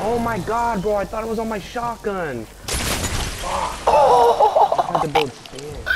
Oh my god, bro, I thought it was on my shotgun. Fuck. I had to build stairs.